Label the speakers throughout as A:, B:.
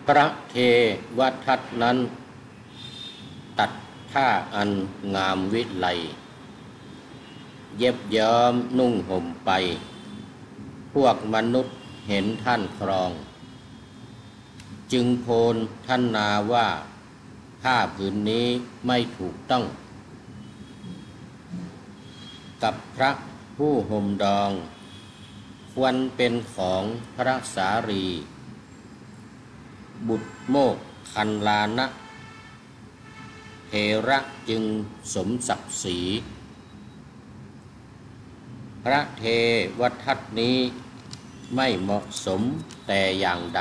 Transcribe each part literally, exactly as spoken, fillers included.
A: พระเทวทัตนั้นตัดผ้าอันงามวิไลเย็บย้อมนุ่งห่มไปพวกมนุษย์เห็นท่านครองจึงโพลท่านนาว่าผ้าผืนนี้ไม่ถูกต้องกับพระผู้ห่มดองควรเป็นของพระสารีบุตรโมกขันลานะเถระจึงสมศักดิ์ศรีพระเทวทัตนี้ไม่เหมาะสมแต่อย่างใด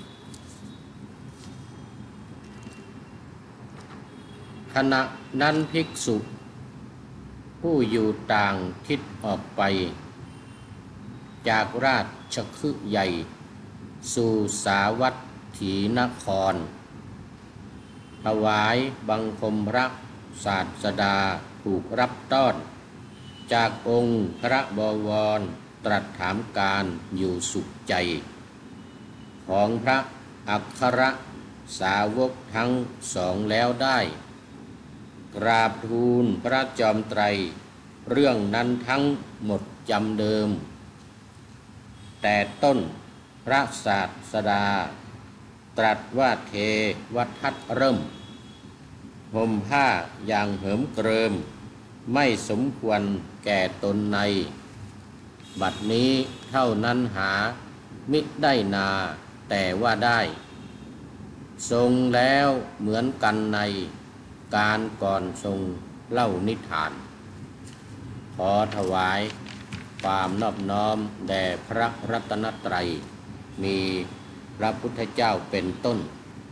A: ขณะนั้นภิกษุผู้อยู่ต่างทิศออกไปจากราชคฤห์ใหญ่สู่สาวัตถีนครถวายบังคมพระศาสดาถูกรับต้อนจากองค์พระบวรตรัสถามการอยู่สุขใจของพระอัครสาวกทั้งสองแล้วได้กราบทูลพระจอมไตรเรื่องนั้นทั้งหมดจำเดิมแต่ต้นพระศาสดาตรัสว่าเทวทัตเริ่มห่มผ้าอย่างเหิมเกริมไม่สมควรแก่ตนในบัดนี้เท่านั้นหามิได้นาแต่ว่าได้ทรงแล้วเหมือนกันในการก่อนทรงเล่านิทานขอถวายความนอบน้อมแด่พระรัตนตรัยมีพระพุทธเจ้าเป็นต้น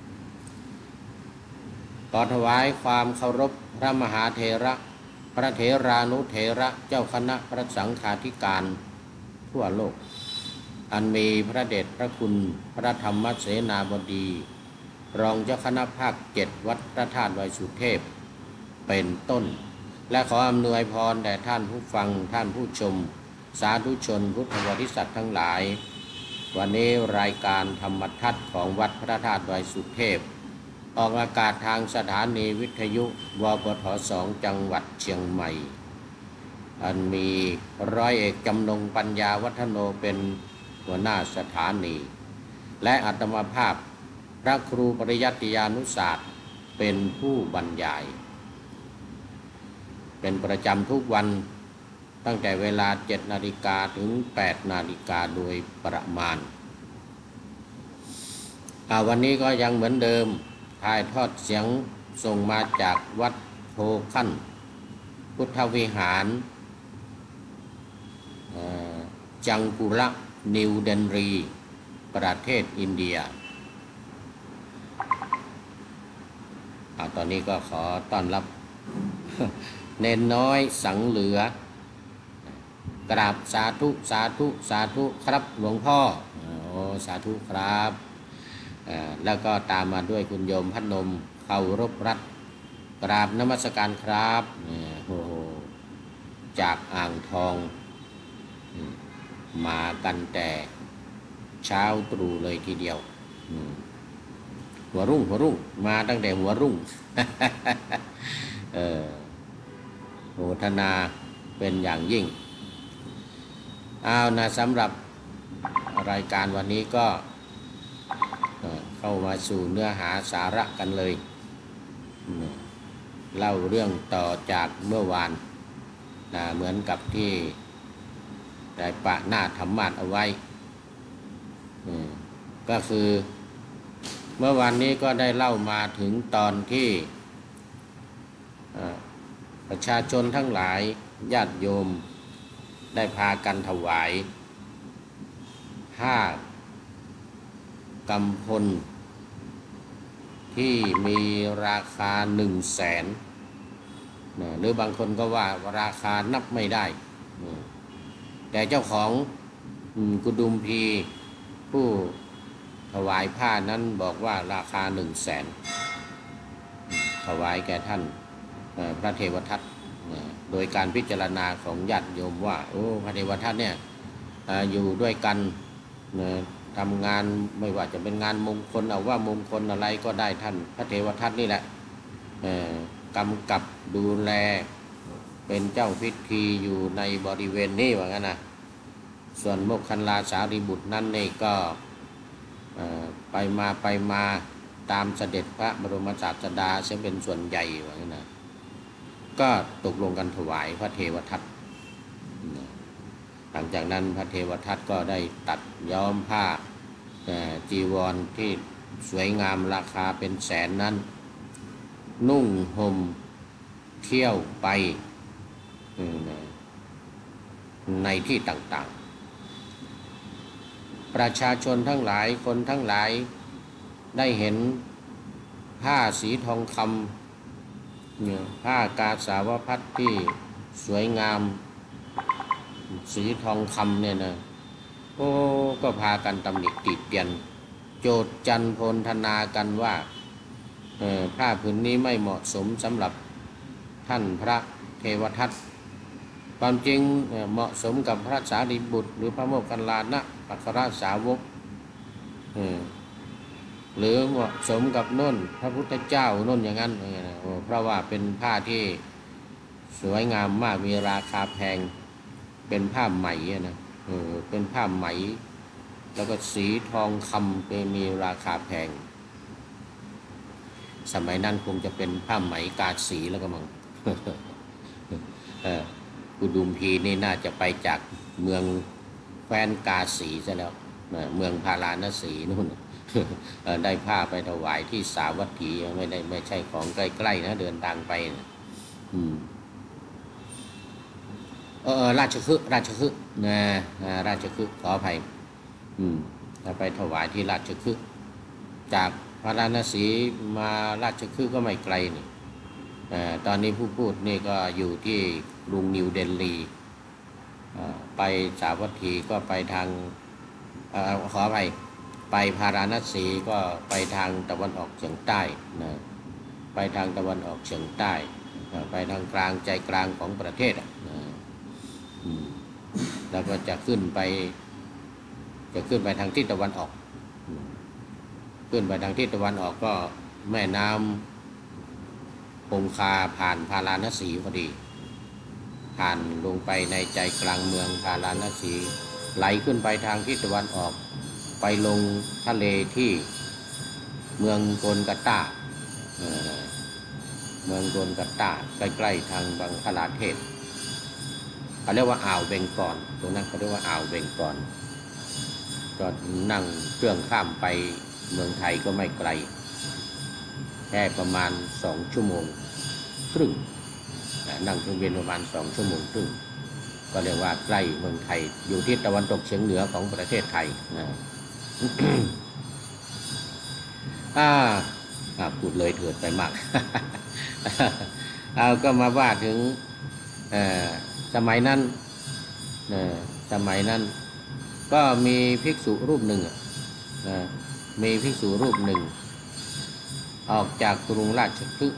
A: ขอถวายความเคารพพระมหาเถระพระเถรานุเถระเจ้าคณะพระสังฆาธิการทั่วโลกอันมีพระเดชพระคุณพระธรรมเสนาบดีรองเจ้าคณะภาคเจ็ดวัดพระธาตุไวสุเทพเป็นต้นและขออำนวยพรแด่ท่านผู้ฟังท่านผู้ชมสาธุชนพุทธบริษัททั้งหลายวันนี้รายการธรรมทัศน์ของวัดพระธาตุไวสุเทพออกอากาศทางสถานีวิทยุวปทสองจังหวัดเชียงใหม่อันมีร้อยเอกจำนงปัญญาวัฒโนเป็นหัวหน้าสถานีและอาตมาภาพพระครูปริยัติยานุศาสตร์เป็นผู้บรรยายเป็นประจำทุกวันตั้งแต่เวลาเจ็ดนาฬิกาถึงแปดนาฬิกาโดยประมาณวันนี้ก็ยังเหมือนเดิมถ่ายทอดเสียงส่งมาจากวัดโพขั้นพุทธวิหารจังกุระนิวเดนรีประเทศอินเดียตอนนี้ก็ขอต้อนรับเนนน้อยสังเหลือกราบสาธุสาธุสาธุครับหลวงพ่อโอ้สาธุครับแล้วก็ตามมาด้วยคุณโยมพันนมเคารพรัตน์กราบนมัสการครับโอ้จากอ่างทองมากันแต่เช้าตรู่เลยทีเดียวหัวรุ่งหัวรุ่งมาตั้งแต่หัวรุ่ง เออโมทนาเป็นอย่างยิ่งเอานะสำหรับรายการวันนี้ก็เข้ามาสู่เนื้อหาสาระกันเลยเล่าเรื่องต่อจากเมื่อวานนะเหมือนกับที่ได้ปะหน้าธรรมะเอาไว้ก็คือเมื่อวานนี้ก็ได้เล่ามาถึงตอนที่ประชาชนทั้งหลายญาติโยมได้พากันถวายผ้ากำพลที่มีราคาหนึ่งแสนหรือบางคนก็ว่าราคานับไม่ได้แต่เจ้าของกุดุมพีผู้ถวายผ้านั้นบอกว่าราคาหนึ่งแสนถวายแก่ท่านพระเทวทัตโดยการพิจารณาของญาติโยมว่าโอ้พระเทวทัตเนี่ยอยู่ด้วยกันทำงานไม่ว่าจะเป็นงานมงคลเอาว่ามงคลอะไรก็ได้ท่านพระเทวทัตนี่แหละกำกับดูแลเป็นเจ้าพิธีอยู่ในบริเวณนี้ว่างั้นนะส่วนโมคคัลลาสารีบุตรนั้นนี่ก็ไปมาไปมาตามเสด็จพระบรมศาสดาเสียเป็นส่วนใหญ่ว่างั้นนะก็ตกลงกันถวายพระเทวทัตหลังจากนั้นพระเทวทัตก็ได้ตัดย้อมผ้าจีวรที่สวยงามราคาเป็นแสนนั้นนุ่งห่มเที่ยวไปในที่ต่างๆประชาชนทั้งหลายคนทั้งหลายได้เห็นผ้าสีทองคำผ้ากาสาวพัสที่สวยงามสีทองคำเนี่ยนะโอ้ก็พากันตำหนิติเตียนโจษจันโพลธนากันว่าผ้าผืนนี้ไม่เหมาะสมสำหรับท่านพระเทวทัตความจริงเหมาะสมกับพระสารีบุตรหรือพระโมคคัลลานะอัครสาวกหรือเหมาะสมกับโน่นพระพุทธเจ้าโน่นอย่างนั้นเพราะว่าเป็นผ้าที่สวยงามมากมีราคาแพงเป็นผ้าไหมนะเออเป็นผ้าไหมแล้วก็สีทองคำเป็นมีราคาแพงสมัยนั้นคงจะเป็นผ้าไหมกาสีแล้วก็มั้งกุดุมพีนี่น่าจะไปจากเมืองแคว้นกาสีซะแล้วเมืองพาราณสีนู่นได้ผ้าไปถวายที่สาวัตถีไม่ได้ไม่ใช่ของใกล้ๆนะเดินทางไปนะอืมเออราชคฤห์ราชคฤห์นะราชคฤห์ขออภัยอืมไปถวายที่ราชคฤห์จากพาราณสีมาราชคฤห์ก็ไม่ไกลนี่ตอนนี้ผู้พูดนี่ก็อยู่ที่กรุงนิวเดลีไปสาวัตถีก็ไปทางขออภัยไปพาราณสีก็ไปทางตะวันออกเฉียงใต้นะไปทางตะวันออกเฉียงใต้ไปทางกลางใจกลางของประเทศนะแล้วก็จะขึ้นไปจะขึ้นไปทางทิศตะวันออกขึ้นไปทางทิศตะวันออกก็แม่น้ำคงคาผ่านพาราณสีพอดีผ่านลงไปในใจกลางเมืองพาราณสีไหลขึ้นไปทางทิศตะวันออกไปลงทะเลที่เมืองโกลกัตตาเมืองโกลกัตตาใกล้ๆทางบังคลาเทศเขาเรียกว่าอ่าวเบงกอลตรงนั้นเขาเรียกว่าอ่าวเบงกอลก็นั่งเครื่องข้ามไปเมืองไทยก็ไม่ไกลแค่ประมาณสองชั่วโมงครึ่งนั่งเครื่องบินประมาณสองชั่วโมงครึ่งก็เรียกว่าใกล้เมืองไทยอยู่ที่ตะวันตกเฉียงเหนือของประเทศไทยนะอ่าพูดเลยเถิดไปมากเอาก็มาว่าถึงสมัยนั้นสมัยนั้นก็มีภิกษุรูปหนึ่งมีภิกษุรูปหนึ่งออกจากกรุงราชคฤห์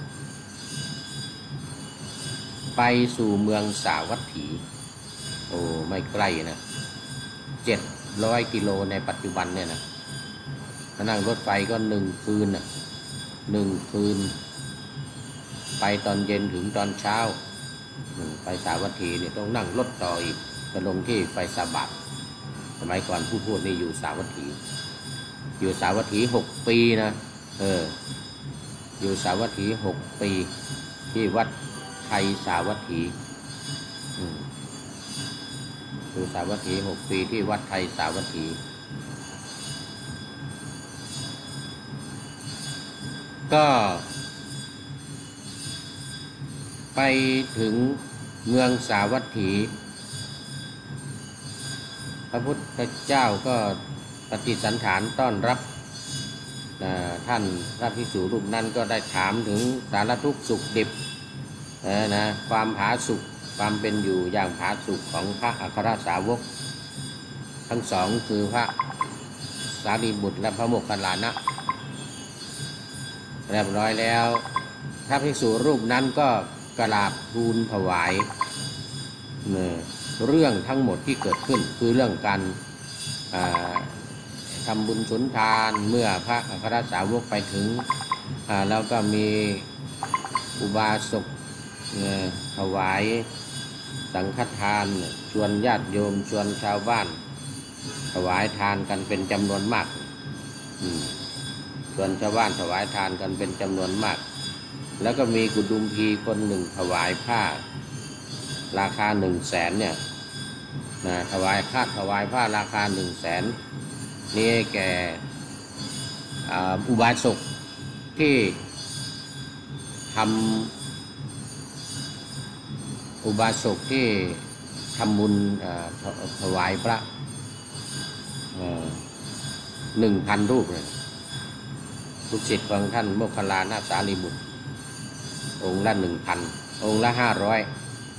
A: ไปสู่เมืองสาวัตถีโอ้ไม่ใกล้นะเจ็ดร้อยกิโลในปัจจุบันเนี่ยนะนั่งรถไฟก็หนึ่งคืนน่ะหนึ่งคืนไปตอนเย็นถึงตอนเช้าไปสาวัตถีเนี่ยต้องนั่งรถต่ออีกไปลงที่ไฟสาบัดสมัยก่อนผู้พูดนี่อยู่สาวัตถีอยู่สาวัตถีหกปีนะเอออยู่สาวัตถีหกปีที่วัดไทยสาวัตถีอยู่สาวัตถีหกปีที่วัดไทยสาวัตถีก็ไปถึงเมืองสาวัตถีพระพุทธเจ้าก็ปฏิสันถานต้อนรับท่านพระภิกษุรูปนั้นก็ได้ถามถึงสารทุกข์สุขดิบนะความผาสุกความเป็นอยู่อย่างผาสุกของพระอัครสาวกทั้งสองคือพระสารีบุตรและพระโมคคัลลานะเรียบร้อยแล้วพระภิกษุรูปนั้นก็กราบทูลถวายเรื่องทั้งหมดที่เกิดขึ้นคือเรื่องการทำบุญสุนทานเมื่อพระอัครสาวกไปถึงแล้วก็มีอุบาสกถวายสังฆทานชวนญาติโยมชวนชาวบ้านถวายทานกันเป็นจำนวนมากชวนชาวบ้านถวายทานกันเป็นจำนวนมากแล้วก็มีกุดุมพีคนหนึ่งถวายผ้าราคาหนึ่งแสนเนี่ยนะถวายค่าถวายผ้าราคาหนึ่งแสนนี่แก่อุบาสกที่ทำอุบาสกที่ทำบุญถวายพระหนึ่งพันรูปเลยลูกศิษย์ของท่านโมคคัลลานะสารีบุตรองค์ละหนึ่งพันองค์ละห้าร้อย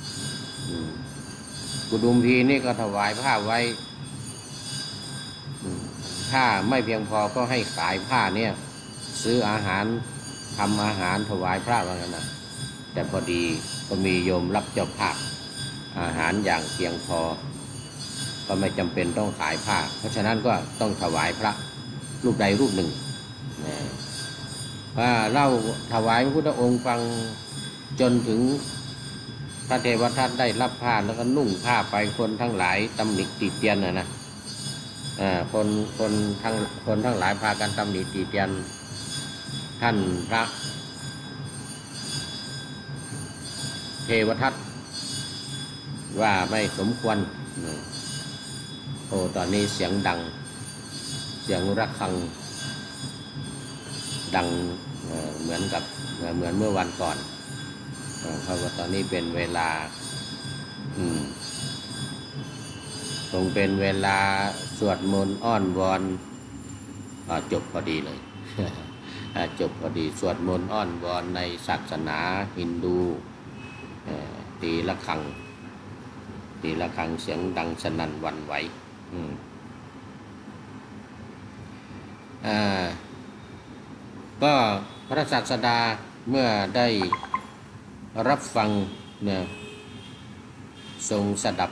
A: กุดุมพีนี่ก็ถวายผ้าไว้ถ้าไม่เพียงพอก็ให้ขายผ้าเนี่ยซื้ออาหารทำอาหารถวายพระว่างั้นนะแต่พอดีก็มีโยมรับเจ้าภาพอาหารอย่างเพียงพอก็ไม่จำเป็นต้องขายผ้าเพราะฉะนั้นก็ต้องถวายพระรูปใดรูปหนึ่งว่าเล่าถวายพระพุทธองค์ฟังจนถึงพระเทวทัตได้รับผ้าแล้วก็นุ่งผ้าไปคนทั้งหลายตำหนิติเตียนนะนะคนคนทั้งคนทั้งหลายพากันตำหนิติเตียนท่านพระเทวทัตว่าไม่สมควรโอ้ตอนนี้เสียงดังเสียงระฆังดังเหมือนกับเหมือนเมื่อวันก่อนเพราะว่าตอนนี้เป็นเวลาคงเป็นเวลาสวดมนต์อ้อนวอนจบพอดีเลยจบพอดีสวดมนต์อ้อนวอนในศาสนาฮินดูตีระฆังตีระฆังเสียงดังสนั่นหวั่นไหวก็พระศาสดาเมื่อได้รับฟังเนี่ยทรงสดับ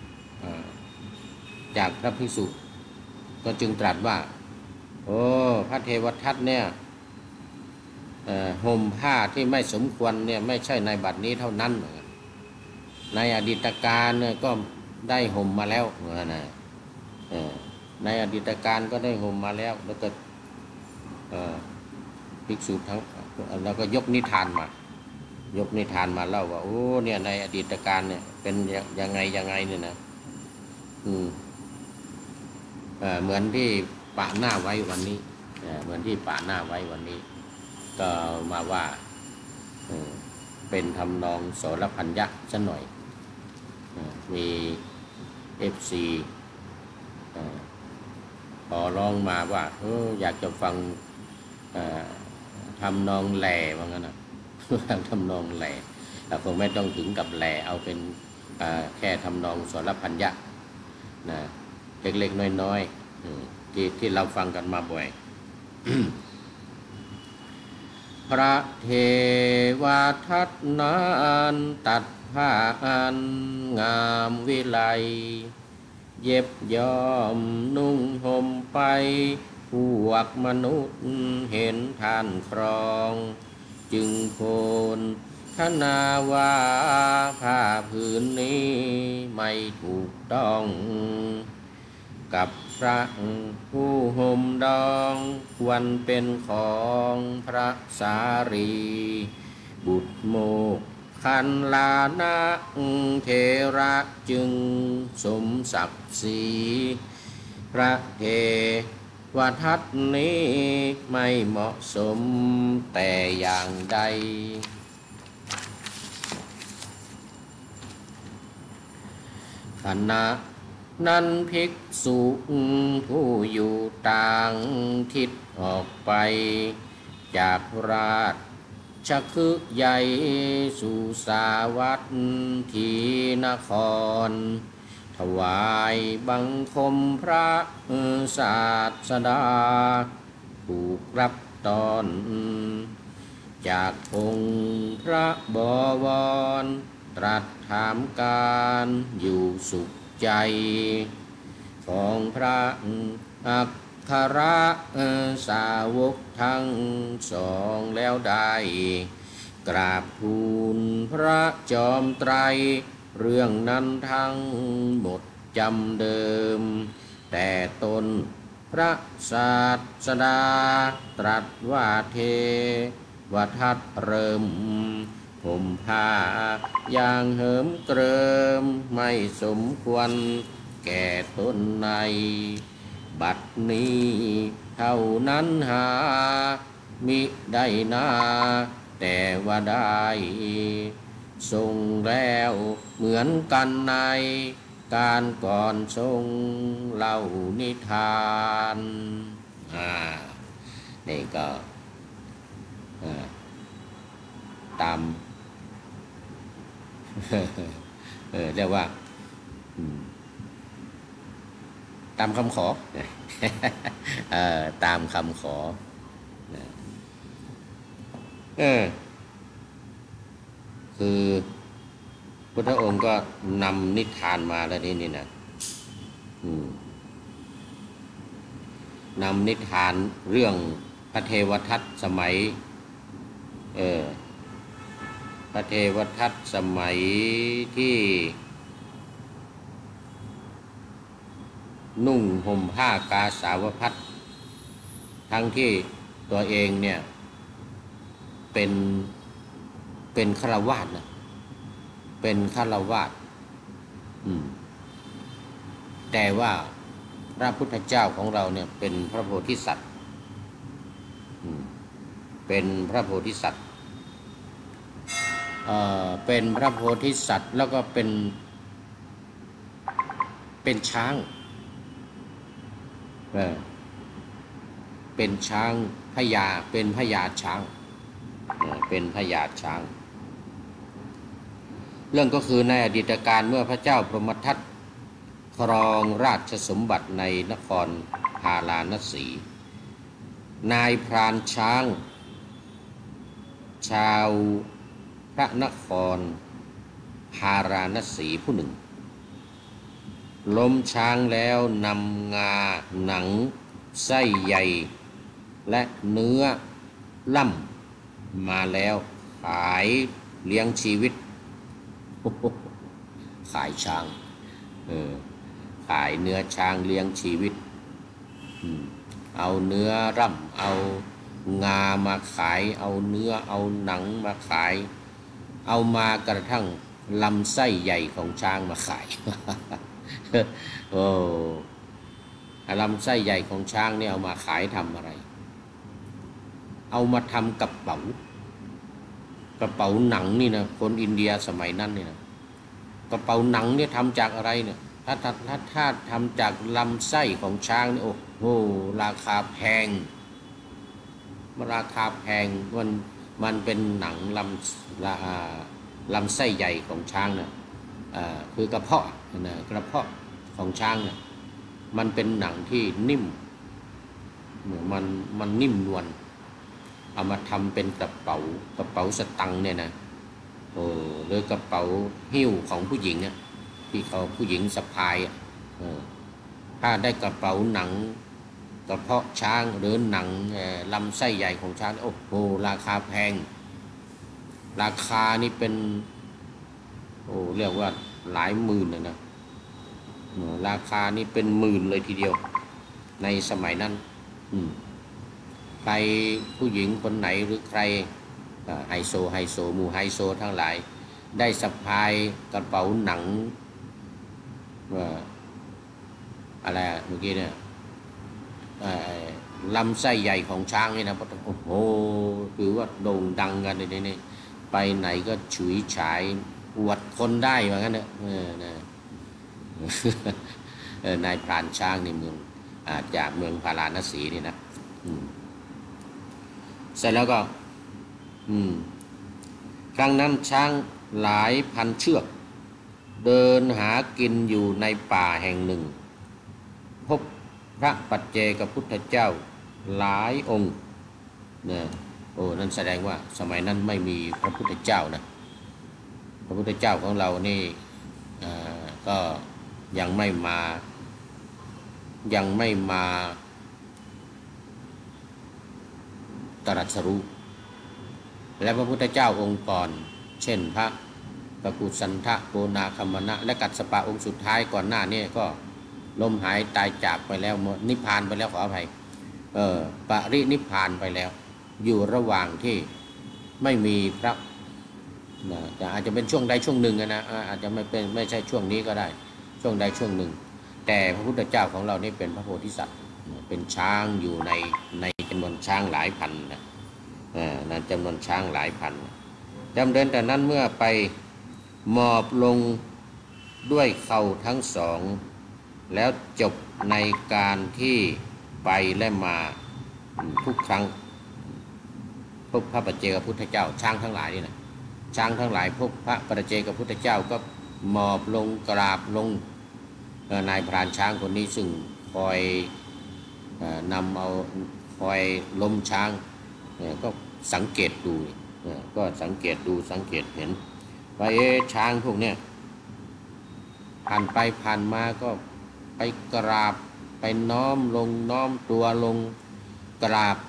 A: จากพระภิกษุก็จึงตรัสว่าโอ้พระเทวทัตเนี่ยห่มผ้าที่ไม่สมควรเนี่ยไม่ใช่ในบัดนี้เท่านั้นในอดีตการเนี่ยก็ได้ห่มมาแล้วนะในอดีตการก็ได้ห่มมาแล้วแล้วก็ภิกษุทั้งแล้วก็ยกนิทานมายกนิทานมาเล่าว่าโอ้เนี่ยในอดีตการเนี่ยเป็นยังไงยังไงเนี่ยนะอืมเหมือนที่ปะหน้าไว้วันนี้เหมือนที่ปะหน้าไว้วันนี้ก็มาว่าเป็นทำนองโสรพัญญะซะหน่อยมีเอฟซีขอร้องมาว่าเอออยากจะฟังทำนองแหล่ว่างั้นนะทำนองแหล่แต่คงไม่ต้องถึงกับแหล่เอาเป็นแค่ทำนองโสรพัญญะนะเล็กๆน้อยๆที่ที่เราฟังกันมาบ่อย พระเทวทัตนั้นตัดผ้าอันงามวิไลเย็บย้อมนุ่งห่มไปพวกมนุษย์เห็นท่านครองจึงโพนทนาว่าผ้าผืนนี้ไม่ถูกต้องกับพระผู้ห่มดองควรเป็นของพระสารีบุตรโมกขันลานะเทระจึงสมศักดิ์ศรีพระเทวทัตนี้ไม่เหมาะสมแต่อย่างใดขณะนั้นภิกษุผู้อยู่ต่างทิศออกไปจากราชคฤห์ใหญ่สู่สาวัตถีนครถวายบังคมพระศาสดาถูกรับตอนจากองค์พระบวรตรัสถามการอยู่สุขใจของพระอัคคระสาวกทั้งสองแล้วได้กราบทูลพระจอมไตรเรื่องนั้นทั้งหมดจำเดิมแต่ตนพระศาสดาตรัสว่าเทวทัตเริ่มผมผ้าอย่างเหิมเกริมไม่สมควรแก่ตนในบัดนี้เท่านั้นหามิได้นาแต่ว่าได้ทรงแล้วเหมือนกันในการก่อนทรงเล่านิทานอ่านี่ก็ตาม เออเรียกว่าตามคำขอ เออตามคำขอเออคือพุทธองค์ก็นำนิทานมาแล้วนี่นี่นะนำนิทานเรื่องพระเทวทัตสมัยเออพระเทวทัตสมัยที่นุ่งห่มผ้ากาสาวพัสทั้งที่ตัวเองเนี่ยเป็นเป็นฆราวาสนะเป็นฆราวาสแต่ว่าพระพุทธเจ้าของเราเนี่ยเป็นพระโพธิสัตว์เป็นพระโพธิสัตว์เอ่อเป็นพระโพธิสัตว์แล้วก็เป็นเป็นช้างเออเป็นช้างพญาเป็นพญาช้างเป็นพญาช้างเรื่องก็คือในอดีตการเมื่อพระเจ้าพรหมทัตครองราชสมบัติในนครพาราณสีนายพรานช้างชาวพระนครพาราณสีผู้หนึ่งล้มช้างแล้วนำงาหนังไส้ใหญ่และเนื้อล่ำมาแล้วขายเลี้ยงชีวิตขายช้างเออขายเนื้อช้างเลี้ยงชีวิตเอาเนื้อร่ำเอางามาขายเอาเนื้อเอาหนังมาขายเอามากระทั่งลำไส้ใหญ่ของช้างมาขาย โอ้ลำไส้ใหญ่ของช้างเนี่ยเอามาขายทำอะไรเอามาทำกระเป๋ากระเป๋าหนังนี่นะคนอินเดียสมัยนั้นเนี่ยนะกระเป๋าหนังเนี่ยทำจากอะไรเนี่ยถ้าถ้าถ้าถ้าทำจากลำไส้ของช้างนี่โอ้โหราคาแพงมันราคาแพงมันมันเป็นหนังลำลำลำไส้ใหญ่ของช้างเนี่ยคือกระเพาะนะกระเพาะของช้างเนี่ยมันเป็นหนังที่นิ่มมันมันนิ่มนวลเอามาทำเป็นกระเป๋ากระเป๋าสตังค์เนี่ยนะโอ้หรือกระเป๋าหิ้วของผู้หญิงอ่ะที่เขาผู้หญิงสะพายอ่ะถ้าได้กระเป๋าหนังกระเพาะช้างหรือหนังลำไส้ใหญ่ของช้างโอ้โหราคาแพงราคานี่เป็นโอ้เรียกว่าหลายหมื่นเลยนะราคานี่เป็นหมื่นเลยทีเดียวในสมัยนั้นใครผู้หญิงคนไหนหรือใครไฮโซไฮโซหมู่ไฮโซทั้งหลายได้สะพายกระเป๋าหนังอะไรเมื่อกี้เนี่ยลำไส้ใหญ่ของช้างนี่นะโอ้โหคือว่าโด่งดังกันในนี้ไปไหนก็ฉุยฉายอวดคนได้เหมือนกันเนี่ยนายพรานช้างในเมืองจากเมืองพาราณสีนี่นะเสร็จแล้วก็ครั้งนั้นช้างหลายพันเชือกเดินหากินอยู่ในป่าแห่งหนึ่งพบพระปัจเจกพุทธเจ้าหลายองค์เนี่ยโอ้นั่นแสดงว่าสมัยนั้นไม่มีพระพุทธเจ้านะพระพุทธเจ้าของเรานี่ก็ยังไม่มายังไม่มาตรัสรู้และพระพุทธเจ้าองค์ก่อนเช่นพระปกุสันทะโกนาคัมมนะและกัสสปะองค์สุดท้ายก่อนหน้านี้ก็ล้มหายตายจากไปแล้วนิพพานไปแล้วขออภัยเออปรินิพพานไปแล้วอยู่ระหว่างที่ไม่มีพระนะแต่อาจจะเป็นช่วงใดช่วงหนึ่งนะอาจจะไม่เป็นไม่ใช่ช่วงนี้ก็ได้ช่วงใดช่วงหนึ่งแต่พระพุทธเจ้าของเรานี่เป็นพระโพธิสัตว์เป็นช้างอยู่ในในจำนวนช้างหลายพันนะในจำนวนช้างหลายพันจำเดินแต่นั้นเมื่อไปหมอบลงด้วยเข่าทั้งสองแล้วจบในการที่ไปและมาทุกครั้งพบพระปัจเจกพุทธเจ้าช้างทั้งหลายนี่นะช้างทั้งหลายพบพระปัจเจกพุทธเจ้าก็หมอบลงกราบลงนายพรานช้างคนนี้ซึ่งคอยนำเอาคอยล้มช้างก็สังเกตดูก็สังเกตดูสังเกตเห็นว่าเอ๊ะช้างพวกเนี้ยผ่านไปผ่านมาก็ไปกราบไปน้อมลงน้อมตัวลงกราบ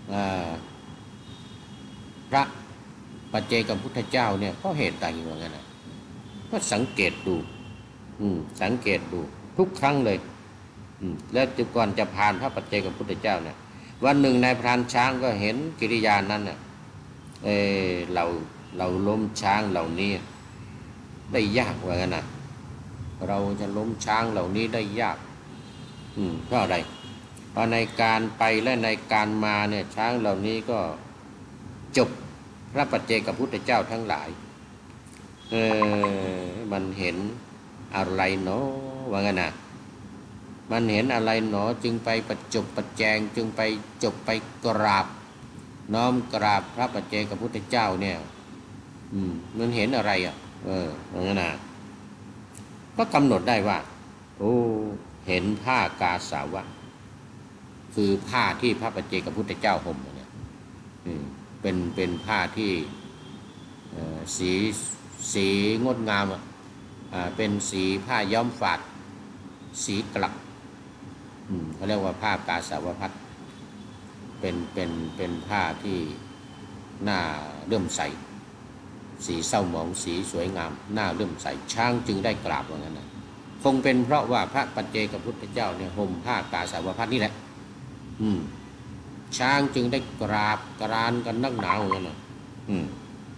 A: พระปัจเจกพุทธเจ้าเนี่ยก็เหตุใดว่างั้นนะก็สังเกตดูสังเกตดูทุกครั้งเลยแล้วก่อนจะผ่านพระปัจเจกพุทธเจ้าเนี่ยวันหนึ่งนายพรานช้างก็เห็นกิริยานั้นเนี่ยเออเราเราล้มช้างเหล่านี้ได้ยากว่างั้นนะเราจะล้มช้างเหล่านี้ได้ยากอืมเพราะอะไรเพราะในการไปและในการมาเนี่ยช้างเหล่านี้ก็จบพระปัจเจกพุทธเจ้าทั้งหลายเออมันเห็นอะไรเนาะว่างั้นนะมันเห็นอะไรหนอจึงไปประจบประแจงจึงไปจบไปกราบน้อมกราบพระปัจเจกพุทธเจ้าเนี่ยอืมมันเห็นอะไรอ่ะเออว่างั้นนะก็กำหนดได้ว่าโอ้เห็นผ้ากาสาวะคือผ้าที่พระปัจเจกพุทธเจ้าห่มเนี่ยเป็นเป็นผ้าที่สีสีงดงามอ่ะเป็นสีผ้าย้อมฝาดสีกลักเขาเรียกว่าผ้ากาสาวพัสเป็นเป็นเป็นผ้าที่หน้าเลื่อมใสสีเศร้าหมองสีสวยงามหน้าเลื่อมใสช้างจึงได้กราบว่างั้นนะคงเป็นเพราะว่าพระปัจเจกพุทธเจ้าเนี่ยห่มผ้ากาสาวพัสนี่แหละอืมช้างจึงได้กราบกรานกันนักหนาว่างั้นนะอืม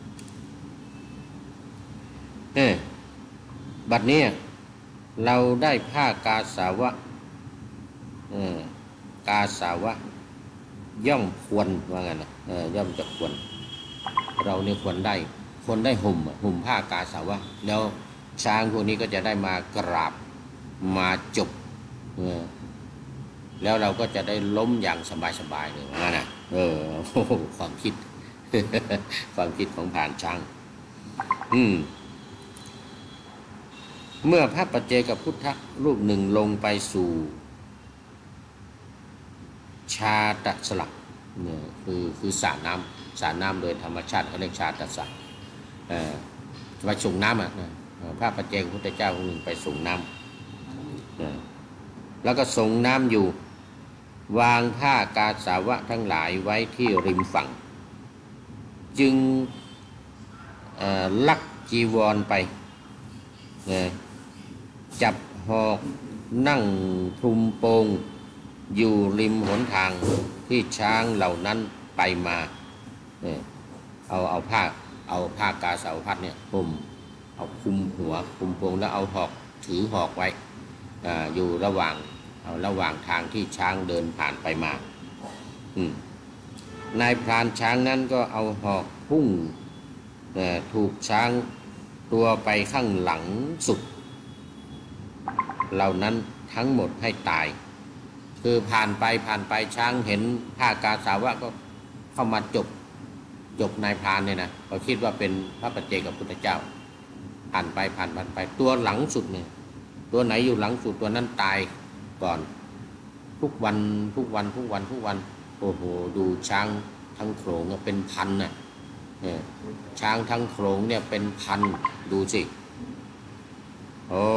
A: เออบัดนี้เราได้ผ้ากาสาวะเออกาสาวะย่อมควรว่างั้นนะเออย่อมจะควรเราเนี่ยควรได้ควรได้ห่มห่มผ้ากาสาวะแล้วช้างพวกนี้ก็จะได้มากราบมาจบเออแล้วเราก็จะได้ล้มอย่างสบายๆเลยว่างั้นนะเออความคิด ความคิดของผ่านช้างอืมเมื่อพระปัจเจกพุทธรูปหนึ่งลงไปสู่ชาตสละเนี่ยคือคือสระน้ำสระน้ำโดยธรรมชาติเขาเรียกชาตสระเอ่อไปส่งน้ำอ่ะพระปัจเจกพุทธเจ้าองค์หนึ่งไปส่งน้ำแล้วก็ส่งน้ำอยู่วางผ้ากาสาวะทั้งหลายไว้ที่ริมฝั่งจึงลักจีวรไปจับหอกนั่งคลุมโปงอยู่ริมหนทางที่ช้างเหล่านั้นไปมาเอาเอาผ้าเอาผ้ากาสาวพัสเนี่ยห่มเอาคลุมหัวคลุมโปงแล้วเอาหอกถือหอกไว้อยู่ระหว่างเอาระหว่างทางที่ช้างเดินผ่านไปมานายพรานช้างนั้นก็เอาหอกพุ่งถูกช้างตัวไปข้างหลังสุดเหล่านั้นทั้งหมดให้ตายคือผ่านไปผ่านไปช้างเห็นผ้ากาสาวะก็เข้ามาจบจบนายพรานเนี่ยนะเขาคิดว่าเป็นพระปัจเจกพุทธเจ้าผ่านไปผ่านผ่านไปตัวหลังสุดเนี่ยตัวไหนอยู่หลังสุดตัวนั้นตายก่อนทุกวันทุกวันทุกวันทุกวันโอ้โหดูช้างทั้งโขลงเป็นพันน่ะช้างทั้งโขลงเนี่ยเป็นพันดูสิโอ้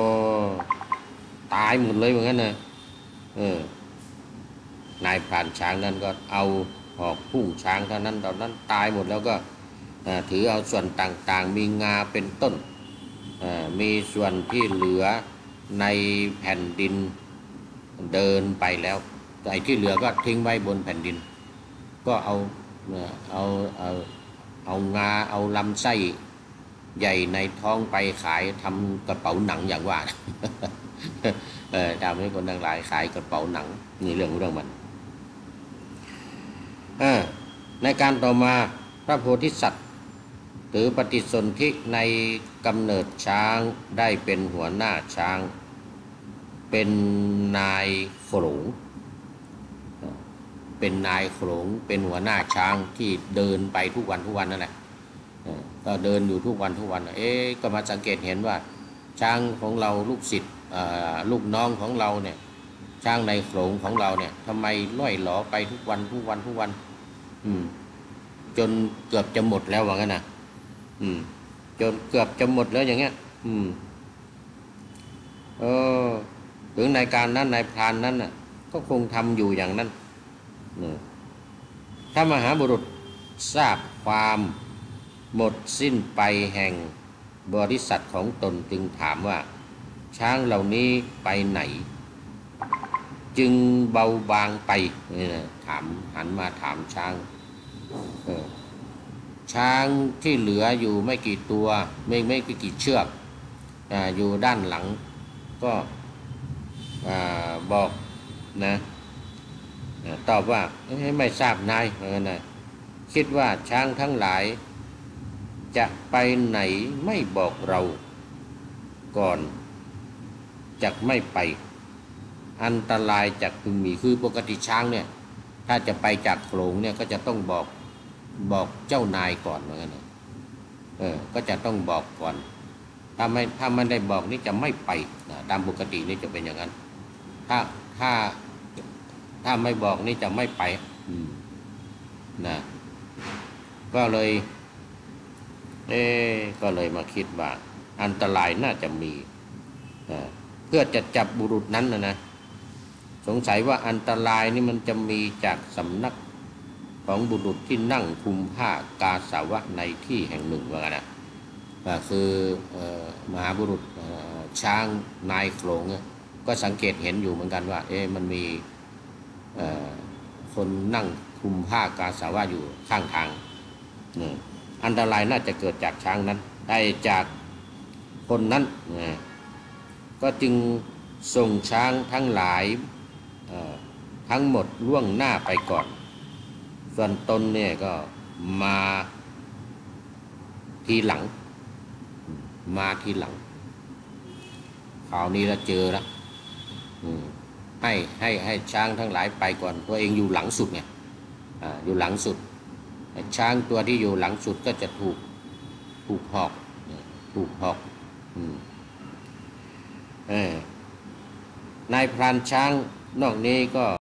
A: ตายหมดเลยเหมือนกันนะเออนายพรานช้างนั้นก็เอาหอกพุ่งช้างเท่านั้นตอนนั้นตายหมดแล้วก็ถือเอาส่วนต่างๆมีงาเป็นต้นมีส่วนที่เหลือในแผ่นดินเดินไปแล้วไอ้ที่เหลือก็ทิ้งไว้บนแผ่นดินก็เอาเอาเอาเอางาเอาลำไส้ใหญ่ในท้องไปขายทำกระเป๋าหนังอย่างว่าเออทำให้คนทั้งหลายขายกระเป๋าหนังนี่เรื่องเรื่องมันในการต่อมาพระโพธิสัตว์หรือปฏิสนธิในกำเนิดช้างได้เป็นหัวหน้าช้างเป็นนายโขลงเป็นนายโขลงเป็นหัวหน้าช้างที่เดินไปทุกวันทุกวันนั่นแหละก็เดินอยู่ทุกวันทุกวันเอ๊ะก็มาสังเกตเห็นว่าช้างของเราลูกศิษย์ลูกน้องของเราเนี่ยช้างในโขลงของเราเนี่ยทำไมล่อยหลอไปทุกวันทุกวันทุกวันอืมจนเกือบจะหมดแล้วว่างั้นนะอืมจนเกือบจะหมดแล้วอย่างเงี้ยอืมเออถึงในการนั้นในพรานนั้นน่ะก็คงทำอยู่อย่างนั้นถ้ามหาบุรุษทราบความหมดสิ้นไปแห่งบริษัทของตนจึงถามว่าช้างเหล่านี้ไปไหนจึงเบาบางไปนี่นะถามหันมาถามช้างเออช้างที่เหลืออยู่ไม่กี่ตัวไม่ไม่กี่เชือกอ่าอยู่ด้านหลังก็อ่าบอกนะตอบว่าไม่ทราบนายเหมือนกันนะคิดว่าช้างทั้งหลายจะไปไหนไม่บอกเราก่อนจะไม่ไปอันตรายจากพึงมีคือปกติช้างเนี่ยถ้าจะไปจากโขลงเนี่ยก็จะต้องบอกบอกเจ้านายก่อนเหมือนกันนะเออก็จะต้องบอกก่อนถ้าไม่ถ้าไม่ได้บอกนี่จะไม่ไปนะตามปกตินี่จะเป็นอย่างนั้นถ้าถ้าถ้าไม่บอกนี่จะไม่ไปนะก็เลยเอ๊ก็เลยมาคิดว่าอันตรายน่าจะมีเพื่อจะจับบุรุษนั้นนะนะสงสัยว่าอันตรายนี่มันจะมีจากสำนักของบุรุษที่นั่งคุมผ้ากาสาวะในที่แห่งหนึ่งว่าไงนะก็คือมหาบุรุษช้างนายโขลงก็สังเกตเห็นอยู่เหมือนกันว่าเอ๊ะมันมีคนนั่งคุมผ้ากาสาวะอยู่ข้างทางอันตรายน่าจะเกิดจากช้างนั้นได้จากคนนั้นก็จึงส่งช้างทั้งหลายทั้งหมดล่วงหน้าไปก่อนส่วนตนเนี่ยก็มาทีหลังมาทีหลังคราวนี้เราเจอแล้วให้ให้ให้ช้างทั้งหลายไปก่อนตัวเองอยู่หลังสุดไงอ่าอยู่หลังสุดช้างตัวที่อยู่หลังสุดก็จะถูกถูกหอกถูกหอกอืมเออนายพรานช้างนอกนี้ก็